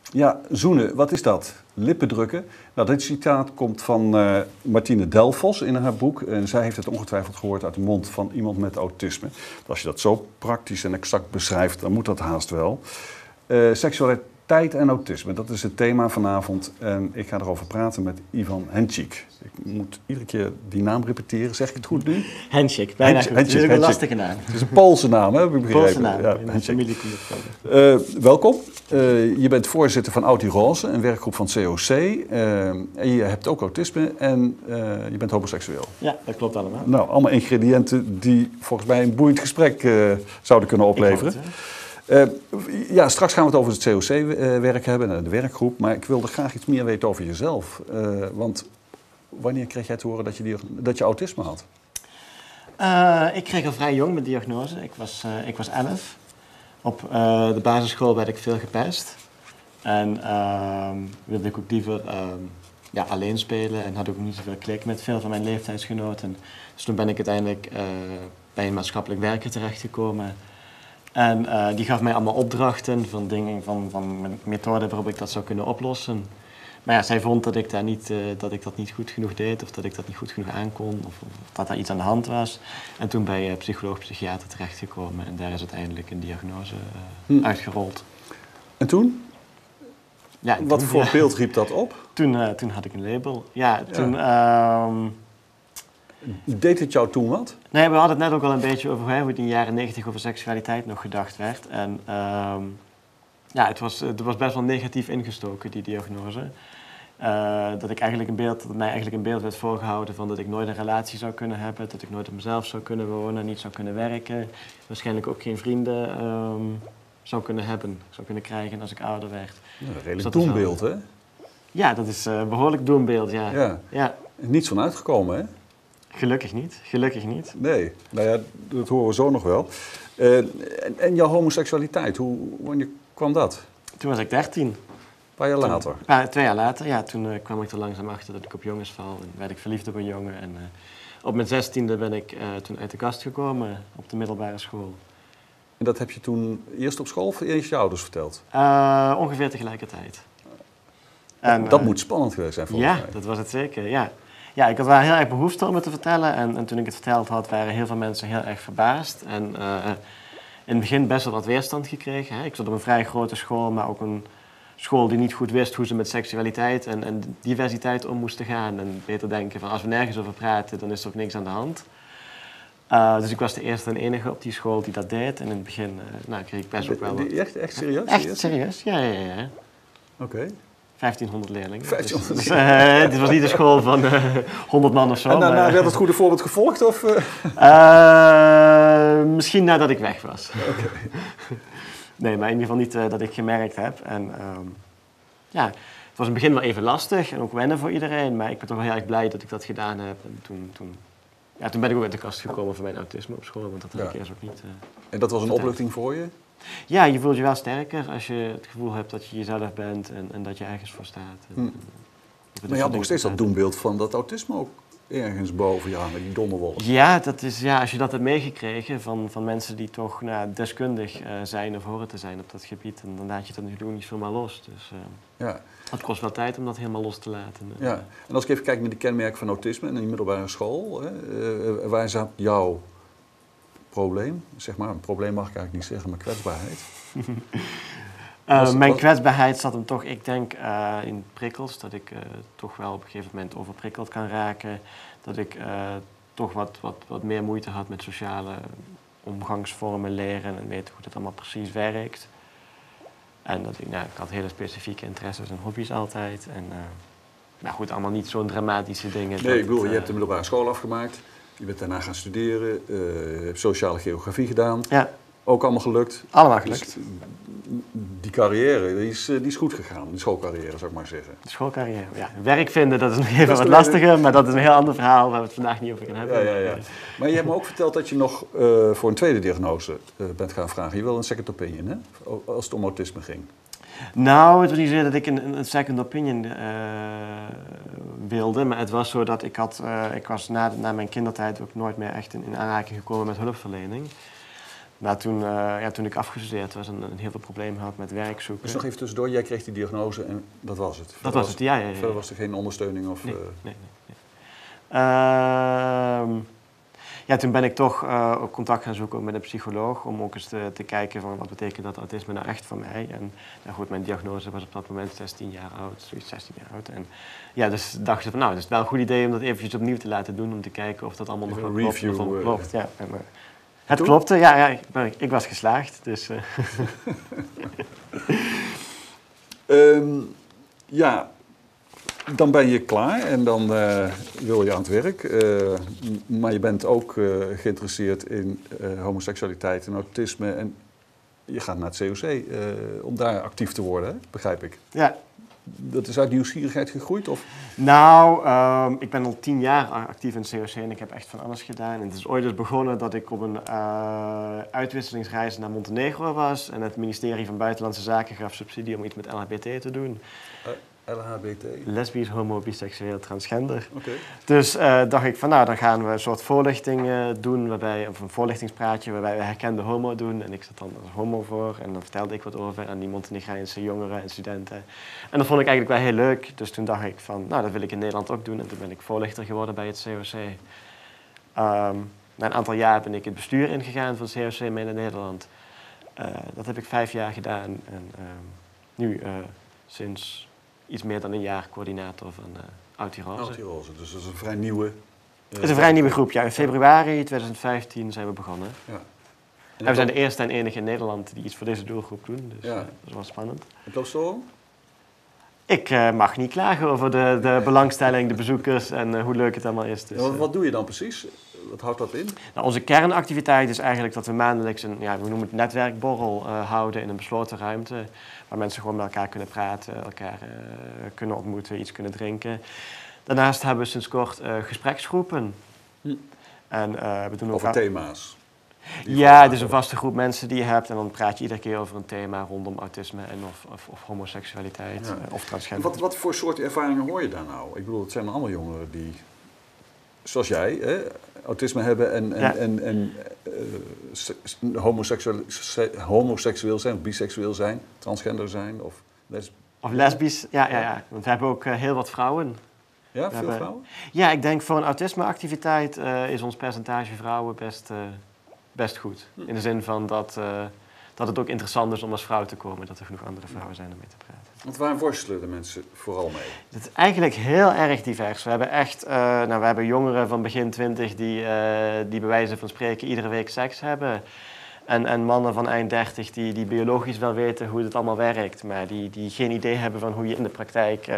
Ja, zoenen, wat is dat? Lippen drukken. Nou, dit citaat komt van Martine Delfos in haar boek. En zij heeft het ongetwijfeld gehoord uit de mond van iemand met autisme. Als je dat zo praktisch en exact beschrijft, dan moet dat haast wel. Seksualiteit en autisme, dat is het thema vanavond. En ik ga erover praten met Ivan Henschik. Ik moet iedere keer die naam repeteren. Zeg ik het goed nu? Henschik, bijna goed. Het is ook een lastige naam. Het is een Poolse naam, hè, heb ik begrepen. Poolse naam, ja, in de familie komt het welkom. Je bent voorzitter van Audi Roze, een werkgroep van COC. En je hebt ook autisme en je bent homoseksueel. Ja, dat klopt allemaal. Nou, allemaal ingrediënten die volgens mij een boeiend gesprek zouden kunnen opleveren. Ja, straks gaan we het over het COC-werk hebben, de werkgroep. Maar ik wilde graag iets meer weten over jezelf. Want wanneer kreeg jij te horen dat je autisme had? Ik kreeg al vrij jong mijn diagnose. Ik was 11. Op de basisschool werd ik veel gepest. En wilde ik ook liever alleen spelen en had ook niet zoveel klik met veel van mijn leeftijdsgenoten. Dus toen ben ik uiteindelijk bij een maatschappelijk werker terechtgekomen. En die gaf mij allemaal opdrachten van dingen, van methoden waarop ik dat zou kunnen oplossen. Maar ja, zij vond dat ik dat niet goed genoeg deed, of dat ik dat niet goed genoeg aankon, of dat daar iets aan de hand was. En toen bij psycholoog-psychiater terechtgekomen en daar is uiteindelijk een diagnose uitgerold. En toen? Ja, Wat voor beeld riep dat op? Toen had ik een label. Ja, toen... Deed het jou toen wat? Nee, we hadden het net ook al een beetje over hoe in de jaren 90 over seksualiteit nog gedacht werd. En het was best wel negatief ingestoken, die diagnose. Dat mij eigenlijk een beeld werd voorgehouden van dat ik nooit een relatie zou kunnen hebben, dat ik nooit op mezelf zou kunnen wonen, niet zou kunnen werken, waarschijnlijk ook geen vrienden zou kunnen krijgen als ik ouder werd. Ja, een redelijk doembeeld, hè? Ja, dat is een behoorlijk doembeeld, ja. Niets van uitgekomen, hè? Gelukkig niet. Nee, nou ja, dat horen we zo nog wel. En jouw homoseksualiteit, wanneer kwam dat? Toen was ik 13. Een paar jaar later? 2 jaar later, ja. Toen kwam ik er langzaam achter dat ik op jongens val. En werd ik verliefd op een jongen. En op mijn 16e ben ik toen uit de kast gekomen op de middelbare school. En dat heb je toen eerst op school of eerst je ouders verteld? Ongeveer tegelijkertijd. Dat moet spannend geweest zijn volgens mij. Ja, dat was het zeker, ja. Ja, ik had wel heel erg behoefte om het te vertellen. En toen ik het verteld had, waren heel veel mensen heel erg verbaasd. En in het begin best wel wat weerstand gekregen. Hè. Ik zat op een vrij grote school, maar ook een school die niet goed wist hoe ze met seksualiteit en diversiteit om moesten gaan. En beter denken van als we nergens over praten, dan is er ook niks aan de hand. Dus ik was de eerste en enige op die school die dat deed. En in het begin kreeg ik best ook wel wat... Echt serieus? Echt serieus, ja. Oké. 1500 leerlingen. 1500 dus, dit was niet een school van 100 man of zo. En daarna werd het goede voorbeeld gevolgd? Of? Misschien nadat ik weg was. Okay. Nee, maar in ieder geval niet dat ik gemerkt heb. En het was in het begin wel even lastig en ook wennen voor iedereen. Maar ik ben toch wel heel erg blij dat ik dat gedaan heb. En toen ben ik ook uit de kast gekomen van mijn autisme op school. Want dat had ik eerst ook niet En dat was een opluchting voor je? Ja, je voelt je wel sterker als je het gevoel hebt dat je jezelf bent en dat je ergens voor staat. Maar je had nog steeds dat doembeeld van dat autisme ook ergens boven je hangen, die donderwolk. Ja, als je dat hebt meegekregen van mensen die toch deskundig zijn of horen te zijn op dat gebied, dan laat je het natuurlijk niet zomaar los. Dus het kost wel tijd om dat helemaal los te laten. Ja, en als ik even kijk naar de kenmerken van autisme in de middelbare school, waar zat jouw probleem? Zeg maar, een probleem mag ik eigenlijk niet zeggen, maar kwetsbaarheid. Mijn kwetsbaarheid zat hem toch, ik denk, in prikkels. Dat ik toch wel op een gegeven moment overprikkeld kan raken. Dat ik toch wat meer moeite had met sociale omgangsvormen leren en weten hoe dat allemaal precies werkt. En dat ik had hele specifieke interesses en hobby's altijd. En goed, allemaal niet zo'n dramatische dingen. Nee, ik bedoel, je hebt de middelbare school afgemaakt. Je bent daarna gaan studeren. Je hebt sociale geografie gedaan. Ja. Ook allemaal gelukt. Allemaal gelukt. Dus die carrière, die is goed gegaan. Die schoolcarrière, zou ik maar zeggen. De schoolcarrière, ja. Werk vinden, dat is nog even wat lastiger. Maar dat is een heel ander verhaal waar we het vandaag niet over gaan hebben. Ja. Maar je hebt me ook verteld dat je nog voor een tweede diagnose bent gaan vragen. Je wil een second opinion, hè? Als het om autisme ging. Nou, het was niet zo dat ik een second opinion wilde. Maar het was zo dat ik was na mijn kindertijd ook nooit meer echt in aanraking gekomen met hulpverlening. Maar toen ik afgestudeerd was en heel veel problemen had met werk zoeken. Dus nog even tussendoor, jij kreeg die diagnose en dat was het? Dat was het, ja. Verder was er geen ondersteuning? Of, Nee. Toen ben ik toch ook contact gaan zoeken met een psycholoog om ook eens te kijken van wat betekent dat autisme nou echt voor mij. En goed, mijn diagnose was op dat moment 16 jaar oud. En dus dachten ze van nou, het is wel een goed idee om dat eventjes opnieuw te laten doen om te kijken of dat allemaal nog wel klopt. Ja. Het klopte, ik was geslaagd. Dus, dan ben je klaar en dan wil je aan het werk. Maar je bent ook geïnteresseerd in homoseksualiteit en autisme. En je gaat naar het COC om daar actief te worden, hè? Begrijp ik. Ja. Dat is uit nieuwsgierigheid gegroeid? Of? Nou, ik ben al 10 jaar actief in het COC en ik heb echt van alles gedaan. En het is ooit dus begonnen dat ik op een uitwisselingsreis naar Montenegro was. En het ministerie van Buitenlandse Zaken gaf subsidie om iets met LHBT te doen. LHBT? Lesbisch, homo, biseksueel, transgender. Okay. Dus dacht ik van nou, dan gaan we een soort voorlichting doen, of een voorlichtingspraatje waarbij we herkende homo doen. En ik zat dan als homo voor en dan vertelde ik wat over aan die Montenegrijnse jongeren en studenten. En dat vond ik eigenlijk wel heel leuk. Dus toen dacht ik van nou, dat wil ik in Nederland ook doen. En toen ben ik voorlichter geworden bij het COC. Na een aantal jaar ben ik het bestuur ingegaan van het COC mee naar Nederland. Dat heb ik 5 jaar gedaan. En nu sinds iets meer dan een jaar coördinator van Oud-Tirolse. Oud-Tirolse, dus dat is een vrij nieuwe... Het is een vrij nieuwe groep, ja. In februari 2015 zijn we begonnen. Ja. En we zijn de eerste en enige in Nederland die iets voor deze doelgroep doen. Dus dat is wel spannend. En loopt zo? Ik mag niet klagen over de belangstelling, de bezoekers en hoe leuk het allemaal is. Dus, wat doe je dan precies? Wat houdt dat in? Nou, onze kernactiviteit is eigenlijk dat we maandelijks we noemen het netwerkborrel houden in een besloten ruimte. Waar mensen gewoon met elkaar kunnen praten, elkaar kunnen ontmoeten, iets kunnen drinken. Daarnaast hebben we sinds kort gespreksgroepen. En, we doen over thema's? Ja, het is een vaste groep mensen die je hebt en dan praat je iedere keer over een thema rondom autisme en of homoseksualiteit of transgender. Wat voor soort ervaringen hoor je daar nou? Ik bedoel, het zijn allemaal jongeren die, zoals jij, autisme hebben en homoseksueel zijn, of biseksueel zijn, transgender zijn of lesbisch. Ja. Want we hebben ook heel wat vrouwen. Ja, veel vrouwen? Ja, ik denk voor een autismeactiviteit is ons percentage vrouwen best goed. In de zin van dat het ook interessant is om als vrouw te komen, dat er genoeg andere vrouwen zijn om mee te praten. Want waar worstelen de mensen vooral mee? Het is eigenlijk heel erg divers. We hebben echt, we hebben jongeren van begin 20 die bij wijze van spreken iedere week seks hebben. En mannen van eind 30 die biologisch wel weten hoe het allemaal werkt, maar die geen idee hebben van hoe je in de praktijk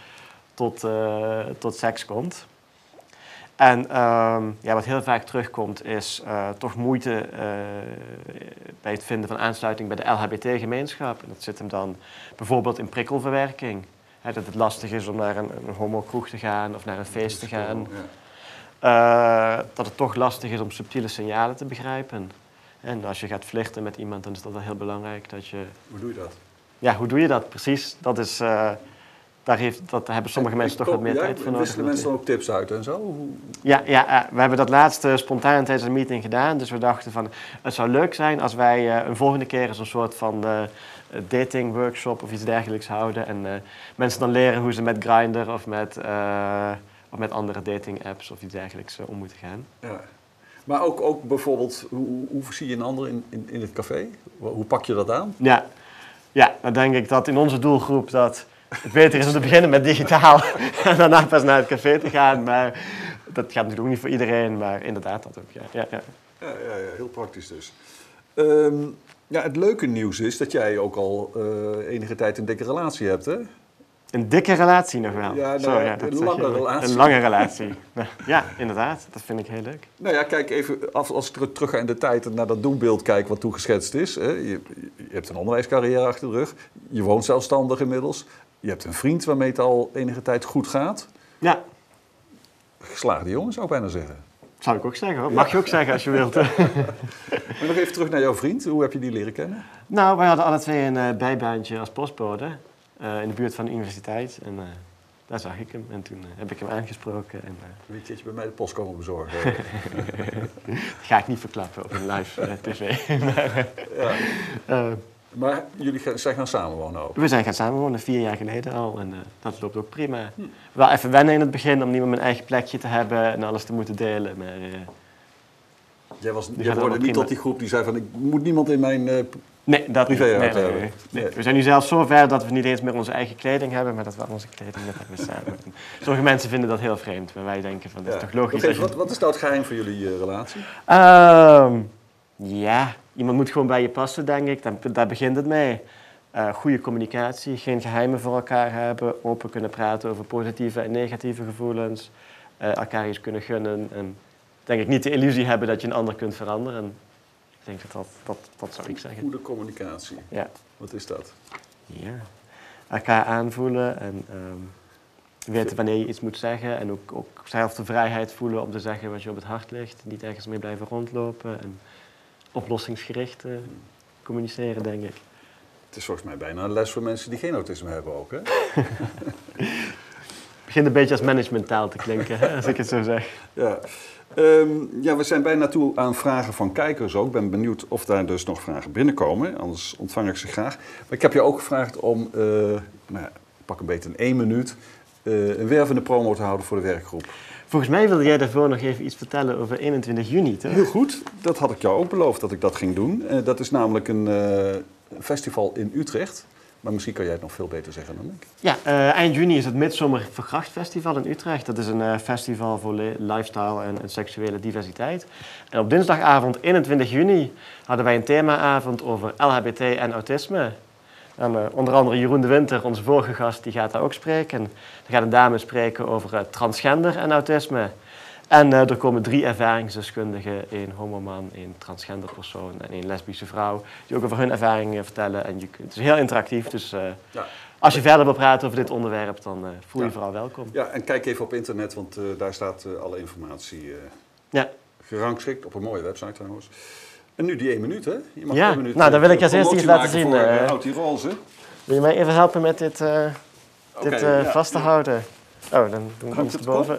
tot seks komt. En wat heel vaak terugkomt is toch moeite bij het vinden van aansluiting bij de LHBT-gemeenschap. En dat zit hem dan bijvoorbeeld in prikkelverwerking. Dat het lastig is om naar een homokroeg te gaan of naar een feest te gaan. Ja. Dat het toch lastig is om subtiele signalen te begrijpen. En als je gaat flirten met iemand, dan is dat wel heel belangrijk dat je... Hoe doe je dat? Ja, hoe doe je dat precies? Dat is... Dat hebben sommige mensen toch wat meer tijd voor nodig. Wisselen mensen dan ook tips uit en zo? Ja, we hebben dat laatst spontaan tijdens een meeting gedaan. Dus we dachten van, het zou leuk zijn als wij een volgende keer eens een soort van dating workshop of iets dergelijks houden. En mensen dan leren hoe ze met Grindr of met andere dating apps of iets dergelijks om moeten gaan. Ja. Maar ook bijvoorbeeld, hoe zie je een ander in het café? Hoe pak je dat aan? Ja, dan denk ik dat in onze doelgroep dat... Het beter is om te beginnen met digitaal en daarna pas naar het café te gaan. Maar dat gaat natuurlijk ook niet voor iedereen, maar inderdaad dat ook, ja. Ja, heel praktisch dus. Het leuke nieuws is dat jij ook al enige tijd een dikke relatie hebt, hè? Een dikke relatie nog wel. Ja, een lange relatie. Een lange relatie. Ja, inderdaad. Dat vind ik heel leuk. Nou ja, kijk even, als ik terug ga in de tijd en naar dat doelbeeld kijk wat toegeschetst is. Hè. Je hebt een onderwijscarrière achter de rug. Je woont zelfstandig inmiddels. Je hebt een vriend waarmee het al enige tijd goed gaat. Ja. Geslaagde jongen, zou ik bijna zeggen. Zou ik ook zeggen, hoor. Mag je ook zeggen als je wilt. Maar nog even terug naar jouw vriend. Hoe heb je die leren kennen? Nou, wij hadden alle twee een bijbaantje als postbode in de buurt van de universiteit. En daar zag ik hem en toen heb ik hem aangesproken. En, Wil je een keertje bij mij de post komen bezorgen? dat ga ik niet verklappen op een live tv. Maar jullie zijn gaan samenwonen ook? We zijn gaan samenwonen 4 jaar geleden al en dat loopt ook prima. Wel even wennen in het begin om niet meer mijn eigen plekje te hebben en alles te moeten delen. Maar, jij hoorde niet tot die groep die zei van ik moet niemand in mijn nee, dat privé niet. Nee. We zijn nu zelfs zo ver dat we niet eens meer onze eigen kleding hebben, maar dat we onze kleding met hebben samen. Sommige mensen vinden dat heel vreemd, maar wij denken van dat is toch logisch. Wat is nou het geheim van jullie relatie? Ja, iemand moet gewoon bij je passen, denk ik. Daar begint het mee. Goede communicatie, geen geheimen voor elkaar hebben, open kunnen praten over positieve en negatieve gevoelens, elkaar iets kunnen gunnen en denk ik niet de illusie hebben dat je een ander kunt veranderen. Ik denk dat zou ik zeggen. Goede communicatie. Ja. Wat is dat? Ja, elkaar aanvoelen en weten wanneer je iets moet zeggen en ook zelf de vrijheid voelen om te zeggen wat je op het hart ligt. Niet ergens mee blijven rondlopen en oplossingsgericht communiceren, denk ik. Het is volgens mij bijna een les voor mensen die geen autisme hebben ook, hè? Het begint een beetje als managementtaal te klinken, hè, als ik het zo zeg. Ja. We zijn bijna toe aan vragen van kijkers ook. Ik ben benieuwd of daar dus nog vragen binnenkomen. Anders ontvang ik ze graag. Maar ik heb je ook gevraagd om, pak een beetje in 1 minuut, een wervende promo te houden voor de werkgroep. Volgens mij wilde jij daarvoor nog even iets vertellen over 21 juni, toch? Heel goed. Dat had ik jou ook beloofd dat ik dat ging doen. Dat is namelijk een festival in Utrecht. Maar misschien kan jij het nog veel beter zeggen dan ik. Ja, eind juni is het Midsomer Verkracht-festival in Utrecht. Dat is een festival voor lifestyle en seksuele diversiteit. En op dinsdagavond 21 juni hadden wij een themaavond over LHBT en autisme. En, onder andere Jeroen de Winter, onze vorige gast, die gaat daar ook spreken. Er gaat een dame spreken over transgender en autisme. En er komen 3 ervaringsdeskundigen, 1 homoman, 1 transgender persoon en 1 lesbische vrouw, die ook over hun ervaringen vertellen. En het is heel interactief, dus als je verder wil praten over dit onderwerp, dan voel je vooral welkom. Ja, en kijk even op internet, want daar staat alle informatie gerangschikt op een mooie website trouwens. En nu die 1 minuut, hè? Je mag 1 minuut, nou dan wil ik als eerste iets laten zien. Autiroze. Wil je mij even helpen met dit, vast te houden? Oh, dan doen we iets erboven.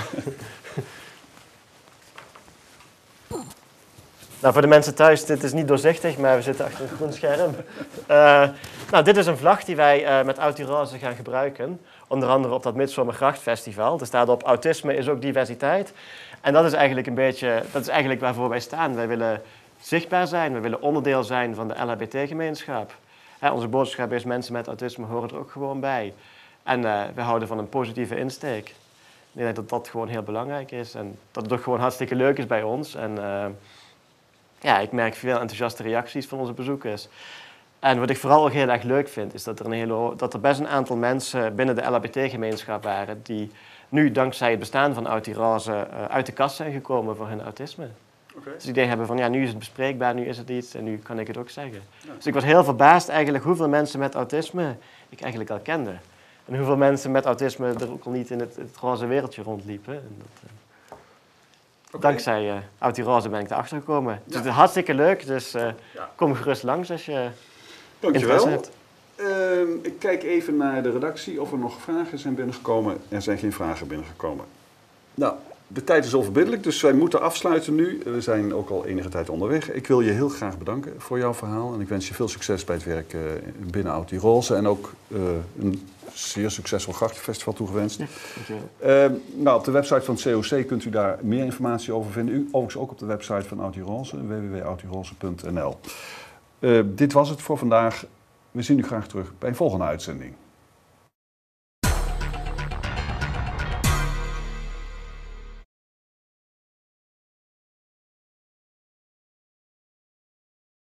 Nou, voor de mensen thuis, dit is niet doorzichtig, maar we zitten achter een groen scherm. Dit is een vlag die wij met Autiroze gaan gebruiken. Onder andere op dat Midsomergrachtfestival. Er staat op autisme is ook diversiteit. En dat is eigenlijk waarvoor wij staan. Wij willen zichtbaar zijn, we willen onderdeel zijn van de LHBT-gemeenschap. Onze boodschap is mensen met autisme horen er ook gewoon bij. En we houden van een positieve insteek. Ik denk dat dat gewoon heel belangrijk is en dat het ook gewoon hartstikke leuk is bij ons. En ik merk veel enthousiaste reacties van onze bezoekers. En wat ik vooral ook heel erg leuk vind, is dat er best een aantal mensen binnen de LHBT-gemeenschap waren die nu, dankzij het bestaan van Autiroze, uit de kast zijn gekomen voor hun autisme. Okay. Dus het idee hebben van, nu is het bespreekbaar, nu is het iets en nu kan ik het ook zeggen. Ja. Dus ik was heel verbaasd eigenlijk hoeveel mensen met autisme ik eigenlijk al kende. En hoeveel mensen met autisme er ook al niet in het roze wereldje rondliepen. En dankzij Autiroze ben ik erachter gekomen. Ja. Dus het is hartstikke leuk, dus kom gerust langs als je interesse hebt. Ik kijk even naar de redactie of er nog vragen zijn binnengekomen. Er zijn geen vragen binnengekomen. Nou, de tijd is onverbiddelijk, dus wij moeten afsluiten nu. We zijn ook al enige tijd onderweg. Ik wil je heel graag bedanken voor jouw verhaal. En ik wens je veel succes bij het werk binnen Autiroze. En ook een zeer succesvol grachtenfestival toegewenst. Ja, op de website van het COC kunt u daar meer informatie over vinden. Overigens ook op de website van Autiroze, www.autiroze.nl. Dit was het voor vandaag. We zien u graag terug bij een volgende uitzending.